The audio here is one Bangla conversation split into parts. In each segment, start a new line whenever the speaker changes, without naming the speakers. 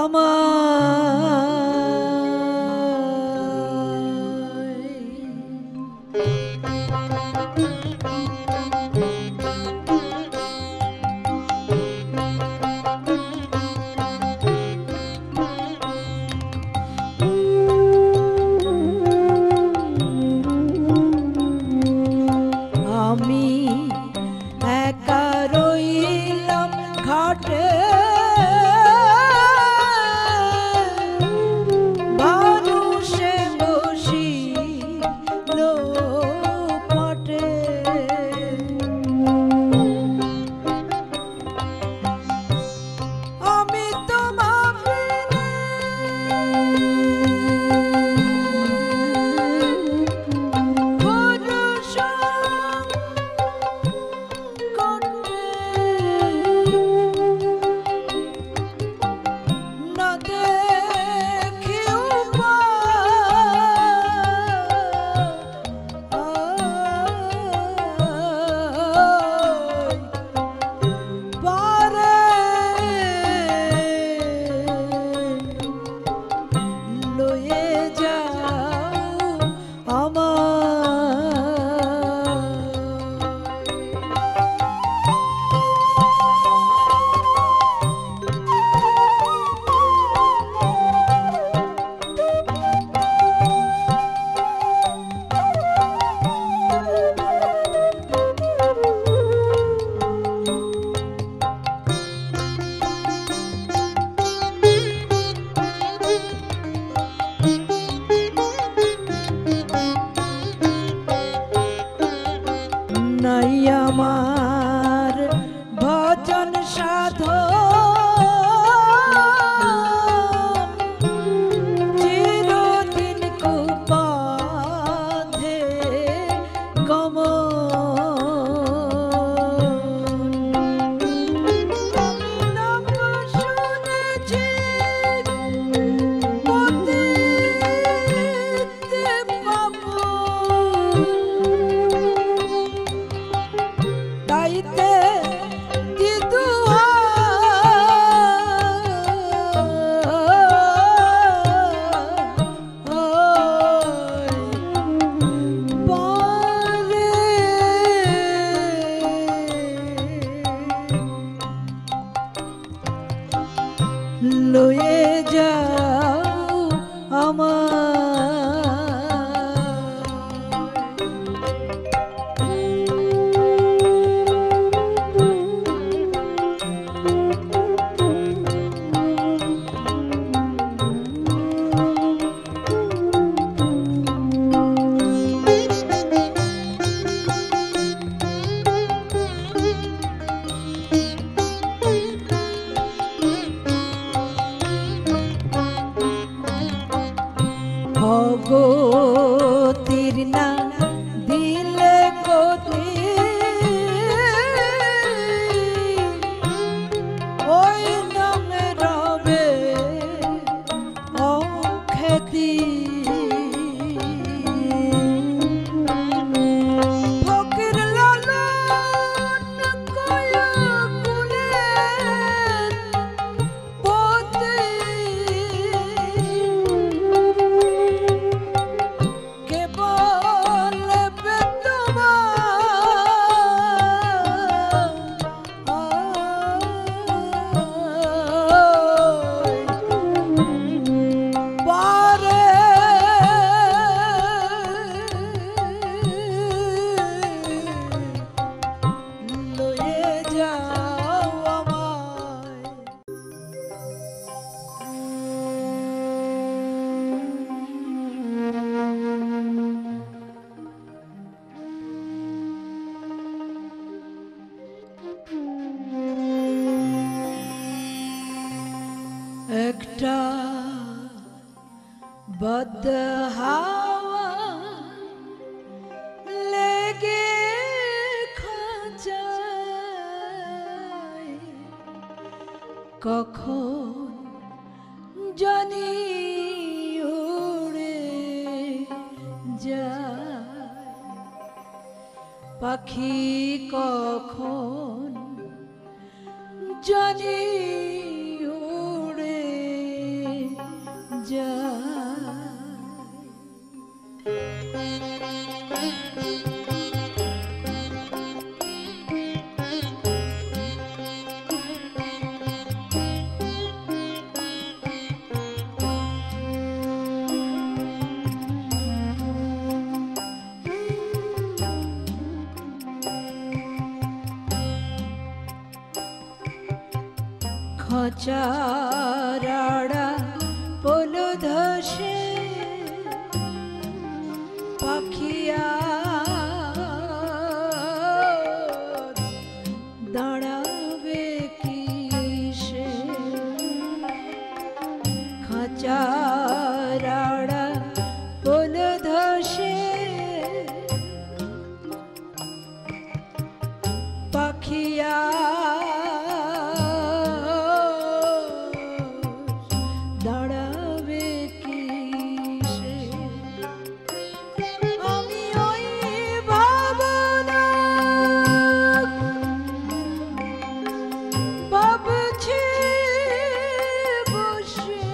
আমি একা রইলাম ঘাটে মানুষে বসিল পটে আমি তো ভাবিনি নাই আমার ভজন সাধন চিরদিন কুপথে গমন আমি নাম শুনেছি পতিতে পাবন তাইতে দিদুয়া পারে লয়ে যাও আমার ভগতির না দিলে গতি ওই নামে রবে অখ্যাতি ফকির লালন কয়া কুলের পতি একটা বদ হাওয়া লেগে খাঁচায় কখন জানি উড়ে যায় পাখি কখন জানি উড়ে খাঁচারাড়া পোল ধসে পাখিয়া দাঁড়াবে কিসে খাঁচারাড়া পোল ধসে পাখিয়া দাঁড়াবে কিসে আমি ওই ভাবনা ভাবছি বসে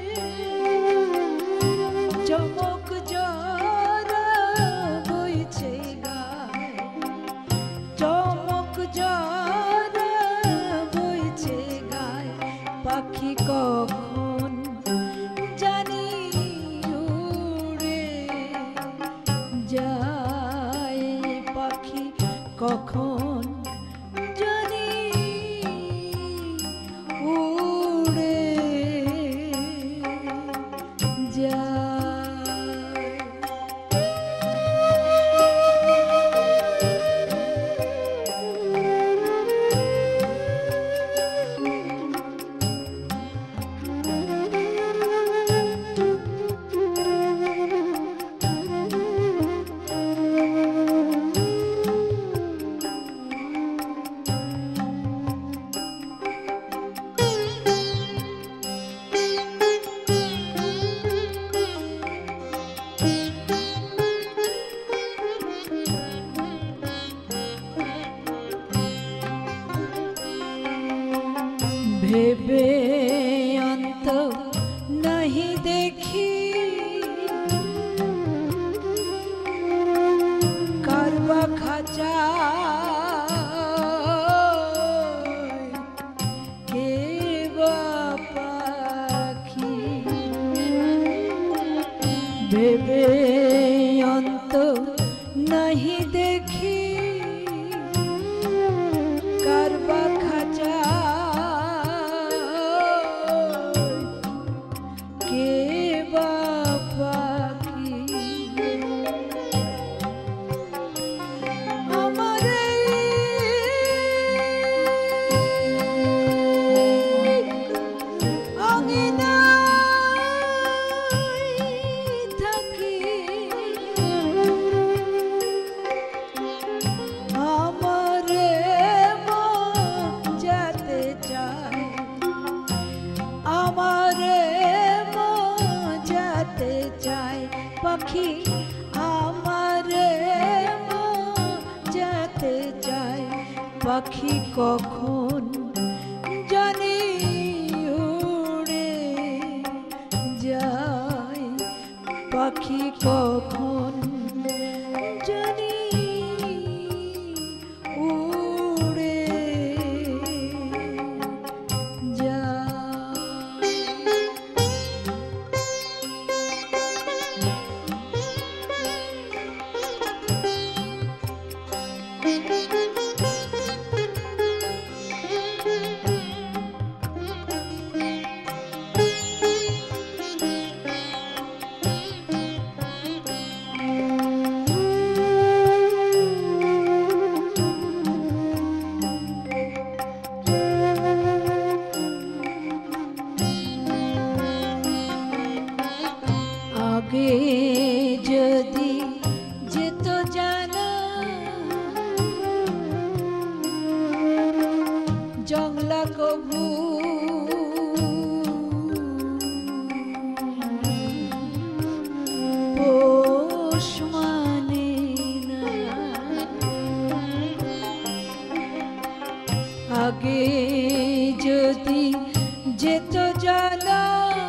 চমক জরা বইছে গায় চমক জরা বইছে গায় পাখি কখন জানি উড়ে যায় পাখি কখন জানি উড়ে যায় ভেবে অন্ত नहीं দেখি কারবা খাঁচা কে বা পাখি ভেবে অন্ত नहीं দেখি কারবা খাঁচা পাখি আমারে যেতে চায় পাখি কখন জানি উড়ে যায় পাখি কখন জানি উড়ে যায় আগে যদি যেত জানা জংলা কবু পোষ মানে না আগে যদি যেত জানা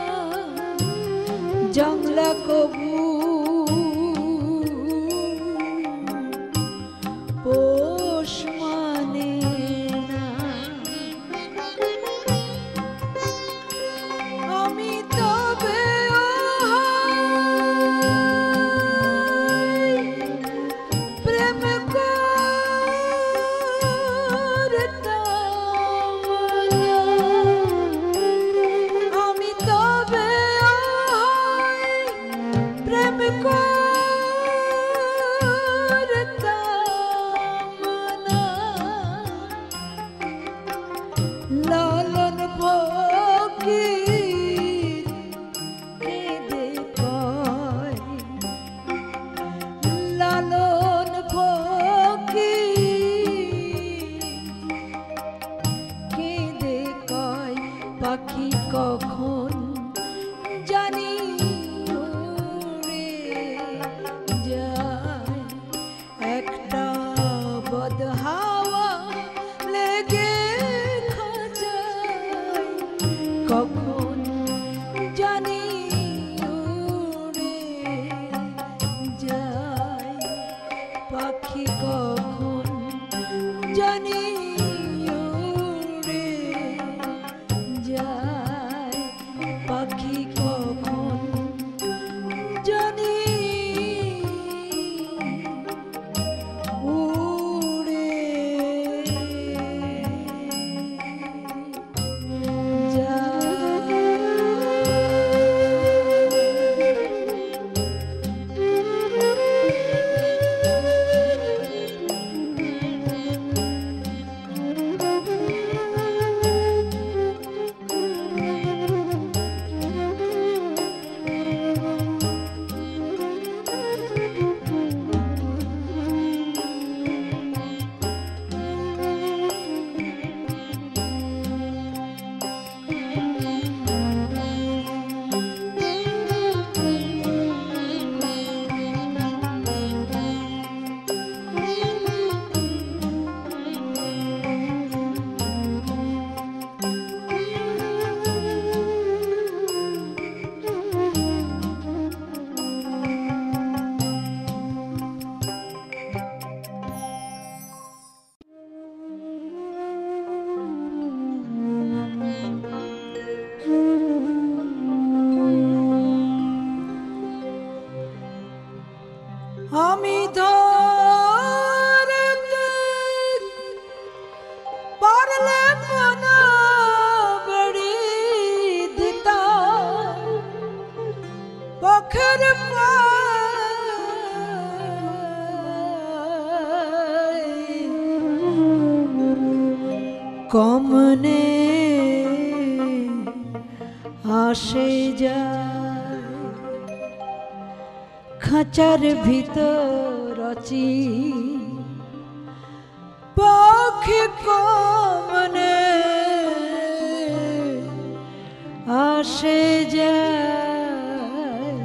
জংলা কবু পোষ মানে না আমি তবে প্রেম করতাম পাখি কখন জানি উড়ে যায়, একটা বদহাওয়া লেগে খাঁচায় কখন জানি উড়ে যায়, পাখি কখন জানি উড়ে যায়, পাখি কখন জানি উড়ে আমি ধরতে পারলে মনা বেড়ি দিতাম পখের কমনে আসে যায়, খাঁচার ভিতর আছি পাখি কমনে আসে যায়,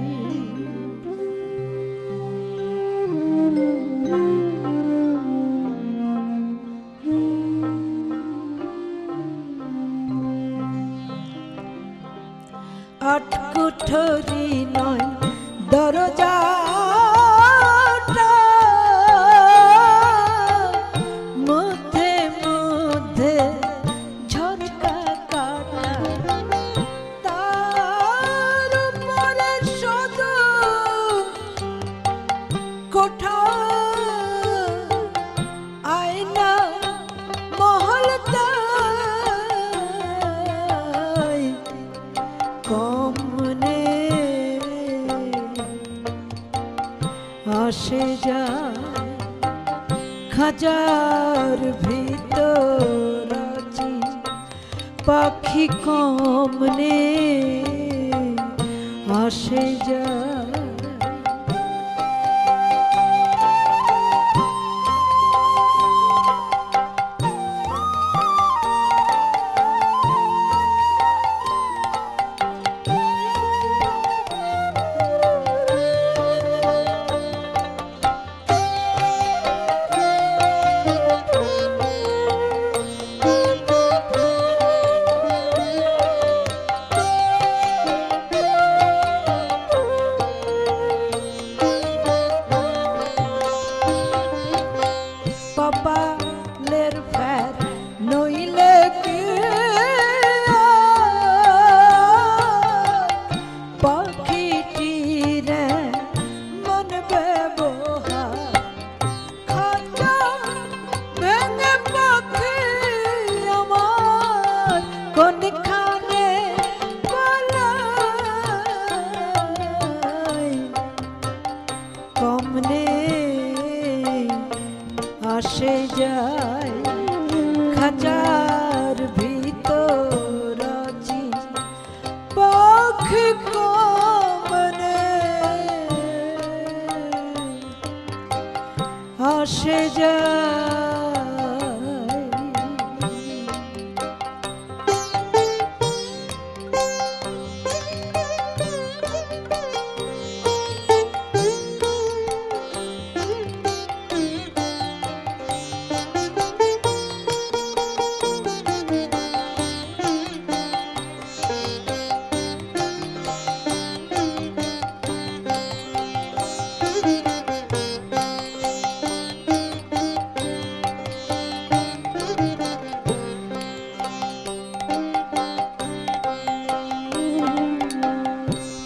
আট কুঠরি নয় দরজা মধ্যে মধ্যে ঝটকা কাটা, তার উপরে শুধু কোঠা আয়না মহলতায় কমনে আসে যায়, খাঁচার ভিতর আছি পাখি কমনে আসে যায়।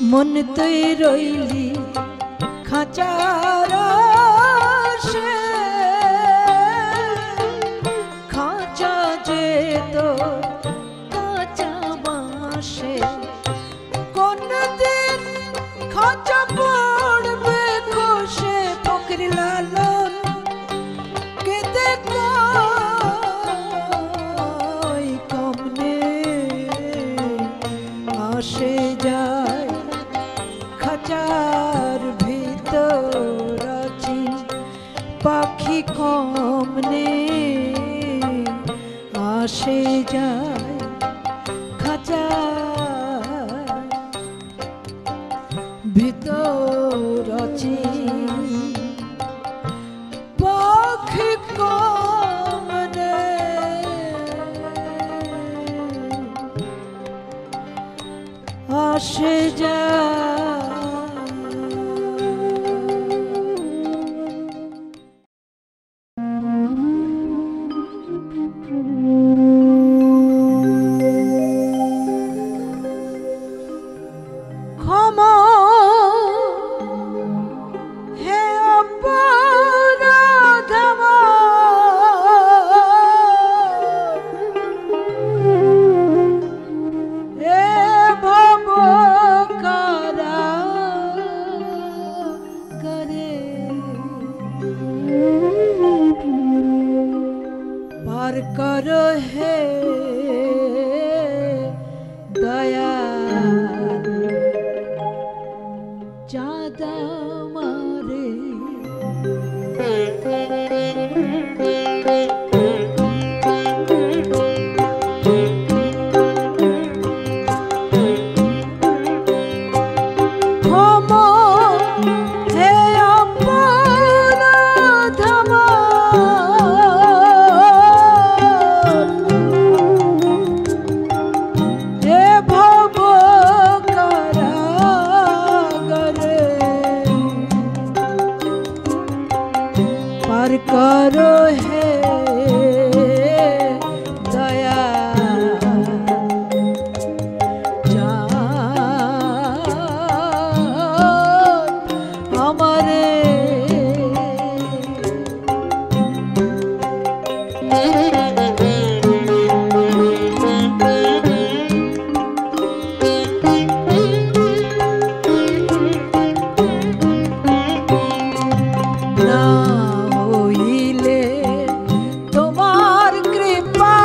মন তুই রইলি খাঁচার সে খাঁচা যে তো কাঁচা বাঁশে কোন দিন খাঁচা পড়বে খসে ফকির লালন কেঁদে কয় কমনে আসে যায় খাঁচার ভিতর আছি পাখি কমনে আসে যায় খাঁচার ভিতর আছি পাখি কমনে আসে যায়। ক্ষমা হে অপরাধ আমার, এ ভব কারাগারে পার কর হে দয়াল চাঁদা মারে। ক্ষমা হে অপরাধ আমার, হে ভব কারাগারে পার করো হে দয়াল চাঁদ আমারে। না হইলে তোমার কৃপা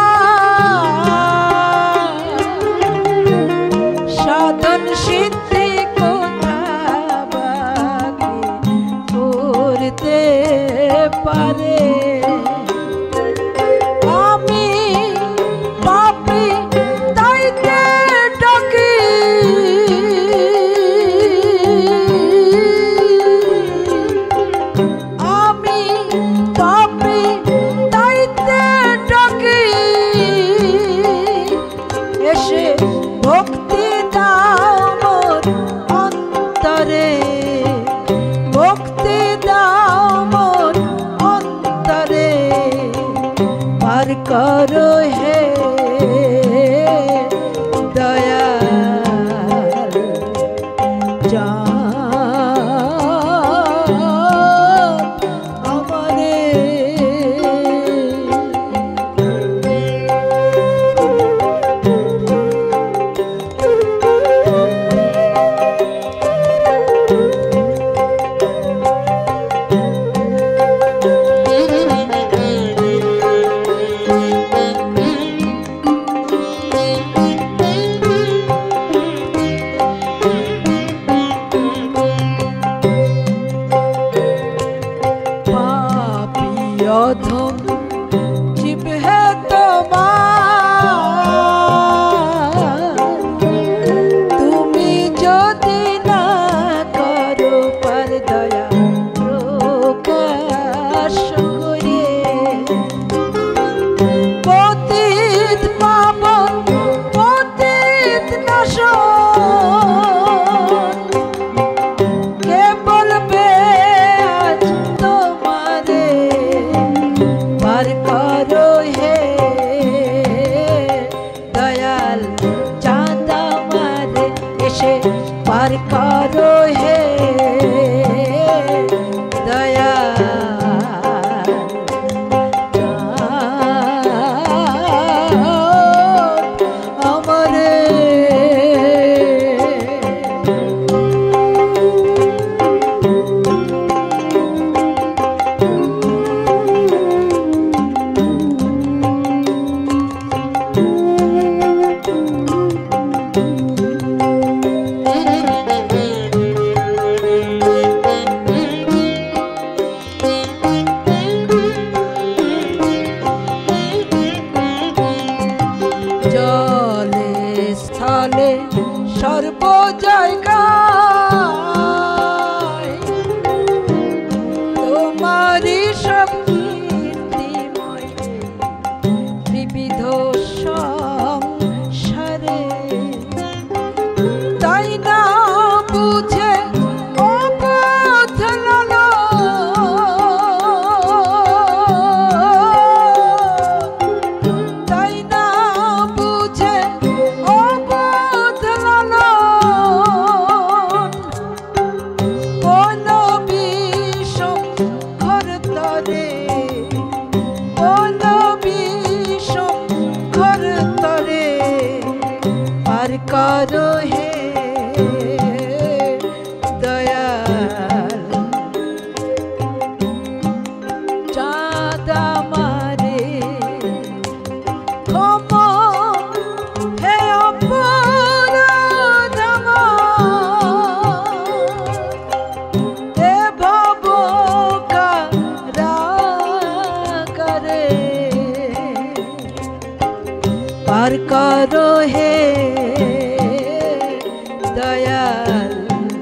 সাধন সিদ্ধি কোথা বাকি করতে পারে। আমি পাপী তাইতে ডাকি, আমি পাপী তাইতে ডাকি, এসে ভক্তি দাও মোর অন্তরে, ভক্তি দাও মোর অন্তরে পার করো হে দয়াল চাঁদ আমারে। पार करो हे दया সর্ব জায়গায় তোমারই সব কীর্তিময় বিবিধ সংসারে তাই না বুঝে অপথ তাই না বুঝে करो हे दयाल चाँदा मारे क्षमा हे अपराध हे भव कारागारे पार करो हे दयाल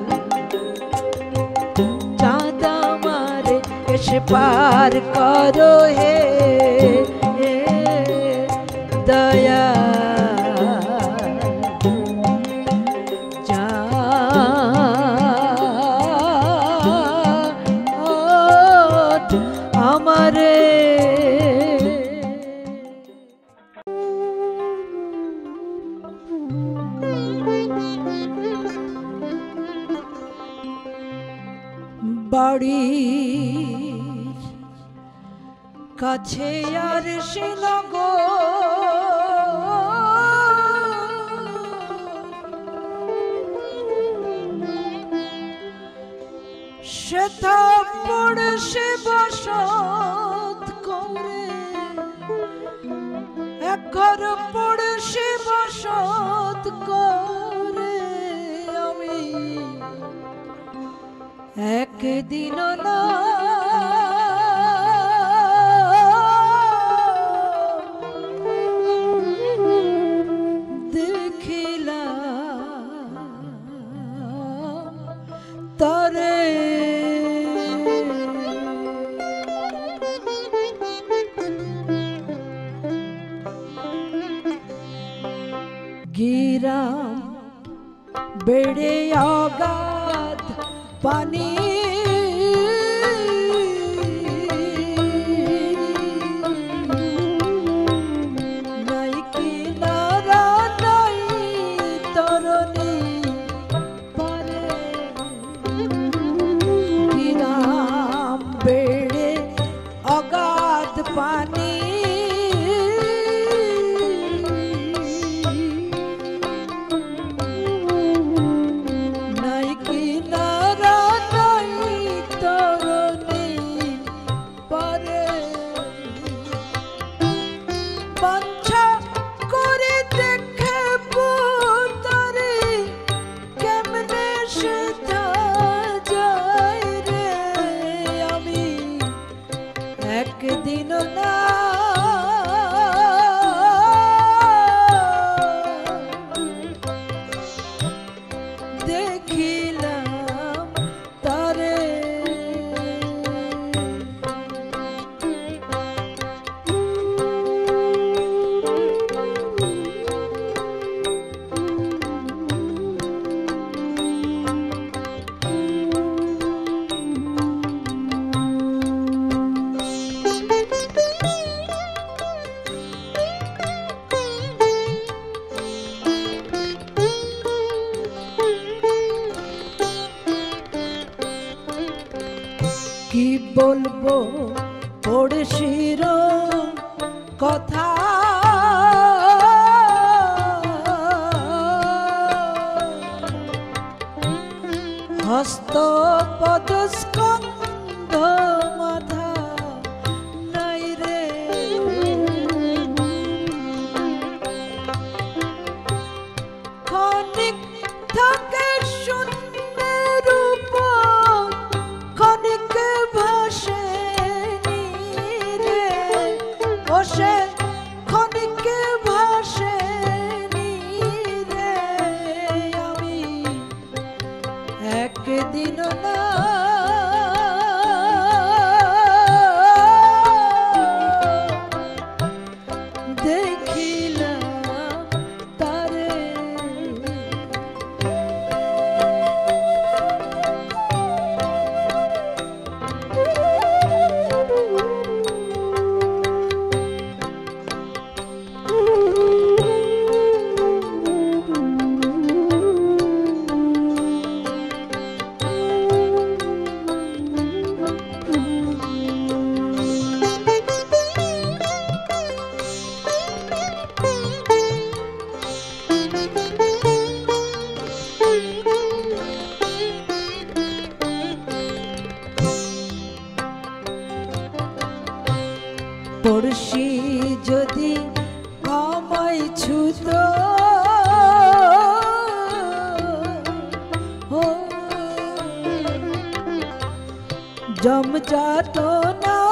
चाँदा मारे कैसे पार करो हे दयाल चाँद हमारे বাড়ির কাছে আর শ্বেতা পড়শে বসত করে এক ঘর পড়শে বসত করে আমি একদিন না দেখিলাম তারে গিরাম বেড়ে অগাধ পানি নাই কিনারা নাই তরণী পারে গিরাম বেড়ে অগাধ পানি বাঞ্ছা করে দেখে পুতরে কি বলবো পড়শির কথা, হস্ত পদ স্কন্ধ মাথা নাই রে। ক্ষণিক থাকে শূন্যের উপর, ক্ষণিক ভাসে রে, বসে ক্ষণিক ভাসে রে। আমি একদিন না দেখিলাম তারে, পড়শি যদি আমায় ছুত জমজাত না